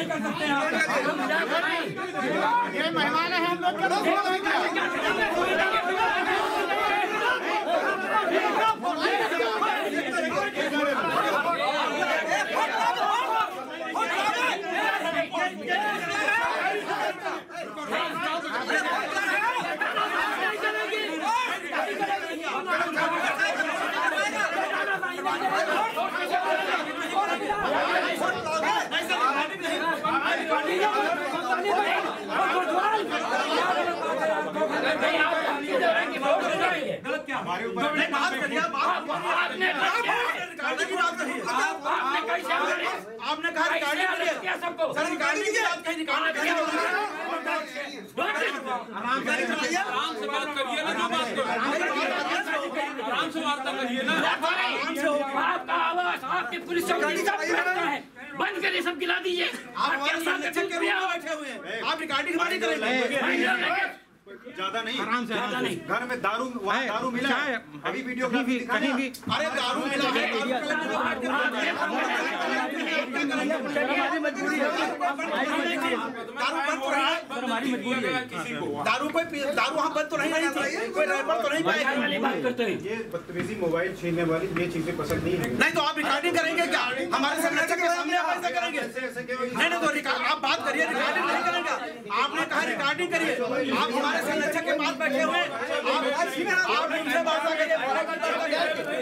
नहीं कर सकते हैं। ये मेहमान है हम लोग आपने कहा रिकॉर्डिंग किया सबको सर, रिकॉर्डिंग की बात कही, रिकॉर्डिंग किया आराम से बात करिए ना, आराम से वार्ता करिए ना। आपका आवाज आपके पुलिस चौकी सब करता है, बंद करिए, सब गिला दीजिए। आप बैठे हुए हैं, आप रिकॉर्डिंग हमारी करेंगे ज्यादा नहीं, आराम से, ज्यादा नहीं। घर में दारू मिला है, अभी वीडियो कहीं भी अरे दारू मिला है, दारू वहाँ बंद तो नहीं रही थी, कोई रैपर तो नहीं पाएगा। ये बदतमीजी, मोबाइल छीनने वाली ये चीजें पसंद नहीं है। नहीं तो आप रिकॉर्डिंग करेंगे क्या हमारे संरक्षक के सामने? आप ऐसा करेंगे? नहीं तो आप बात करिए, रिकॉर्डिंग नहीं करेंगे। आपने कहा रिकॉर्डिंग करिए, आप हमारे संरक्षक के पास बैठे हुए, आप उनसे बात करिए।